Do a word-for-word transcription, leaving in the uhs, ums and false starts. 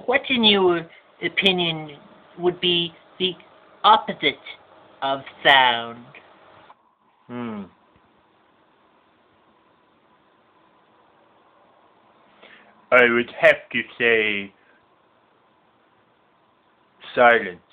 what, in your opinion, would be the opposite of sound? Hmm. I would have to say silent.